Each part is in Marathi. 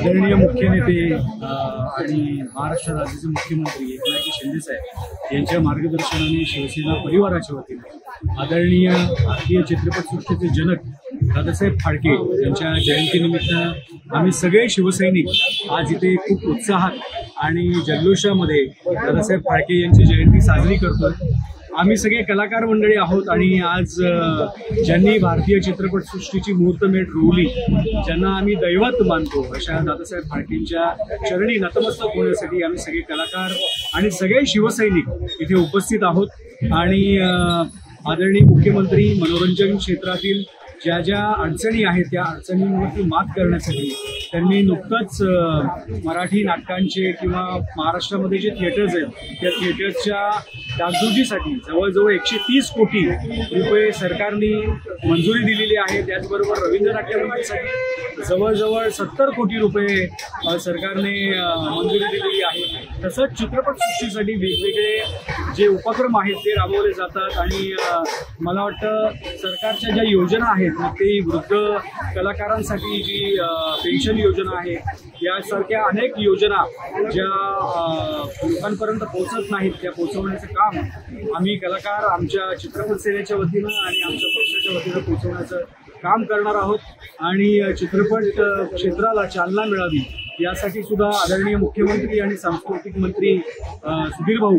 आदरणीय मुख्य नेते आणि महाराष्ट्र राज्याचे मुख्यमंत्री एकनाथ शिंदे साहेब यांच्या मार्गदर्शनाने शिवसेना परिवाराच्या वतीने आदरणीय भारतीय चित्रपटसृष्टीचे जनक दादासाहेब फाळके यांच्या जयंतीनिमित्त आम्ही सगळे शिवसैनिक आज इथे खूप उत्साहात आणि जल्लोषामध्ये दादासाहेब फाळके यांची जयंती साजरी करतोय। आम्ही सगळे कलाकार मंडळी आहोत आणि आज ज्यांनी भारतीय चित्रपटसृष्टीची मुहूर्तमेढ रोवली, ज्यांना आम्ही दैवत मानतो, अशा दादासाहेब फाळकेंच्या चरणी नतमस्तक होण्यासाठी आम्ही सगळे कलाकार आणि सगळे शिवसैनिक इथे उपस्थित आहोत। आणि आदरणीय मुख्यमंत्री मनोरंजन क्षेत्रातील ज्या ज्या अडचणी आहेत त्या अडचणींवरती मात करण्यासाठी त्यांनी नुकतंच मराठी नाटकांचे किंवा महाराष्ट्रामध्ये जे थिएटर्स आहेत त्या थिएटर्सच्या डागडुजीसाठी जवळजवळ 130 कोटी रुपये सरकारने मंजुरी दिलेली आहे। त्याचबरोबर रवींद्र नाट्यमंदिरसाठी जवळजवळ 70 कोटी रुपये सरकारने मंजुरी दिलेली आहे। तसंच चित्रपटसृष्टीसाठी वेगवेगळे जे उपक्रम आहेत ते राबवले जातात आणि मला वाटतं सरकारच्या ज्या योजना आहेत ते वृद्ध कलाकारांसाठी जी पेन्शन योजना आहे यासारख्या अनेक योजना ज्या लोकांपर्यंत पोहोचत नाहीत त्या पोहोचवण्याचं काम आम्ही कलाकार आमच्या चित्रपट सेनेच्या वतीनं आणि आमच्या पक्षाच्या वतीनं पोहोचवण्याचं काम करणार आहोत। आणि चित्रपट क्षेत्राला चालना मिळावी यासाठी सुद्धा आदरणीय मुख्यमंत्री आणि सांस्कृतिक मंत्री सुधीर भाऊ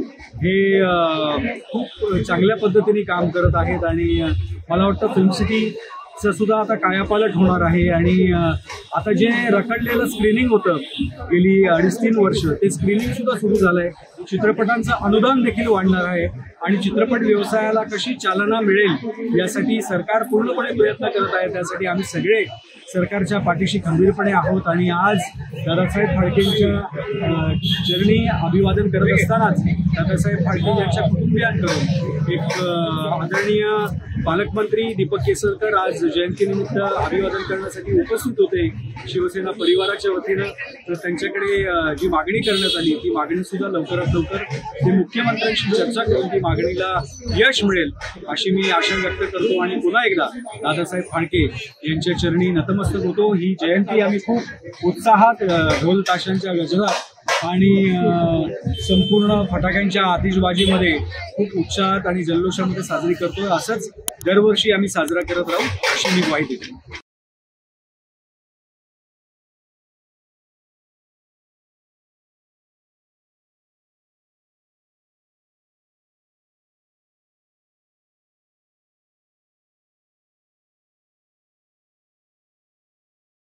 हे खूप चांगल्या पद्धतीने काम करत आहेत आणि मला वाटतं फिल्म सिटीचं सुद्धा आता कायापालट होणार आहे। आणि आता जे रखडलेलं स्क्रीनिंग होतं गेली 2.5-3 वर्ष ते स्क्रीनिंग सुद्धा सुरू झालंय। चित्रपटांचं अनुदान देखील वाढणार आहे आणि चित्रपट व्यवसायाला कशी चालना मिळेल यासाठी सरकार पूर्णपणे प्रयत्न करत आहे। त्यासाठी आम्ही सगळे सरकारच्या पाठीशी खंबीरपणे आहोत आणि आज दादासाहेब फाळकेंच्या चरणी अभिवादन करत असतानाच दादासाहेब फाळके यांच्या कुटुंबियांकडून एक आदरणीय पालकमंत्री दीपक केसरकर आज जयंतीनिमित्त अभिवादन करण्यासाठी उपस्थित होते शिवसेना परिवाराच्या वतीनं। तर त्यांच्याकडे जी मागणी करण्यात आली ती मागणी सुद्धा लवकरात लवकर ते मुख्यमंत्र्यांशी चर्चा करून ती मागणीला यश मिळेल अशी मी आशा व्यक्त करतो आणि पुन्हा एकदा दादासाहेब फाळके यांच्या चरणी नतमस्तक होतो। ही जयंती आम्ही खूप उत्साहात ढोल ताशांच्या गजरात आणि संपूर्ण फटाक्यांच्या आतिषबाजीमध्ये खूप उत्साहात आणि जल्लोषामध्ये साजरी करतोय। असंच दरवर्षी आम्ही साजरा करत राहू अशी मी ग्वाही देतो।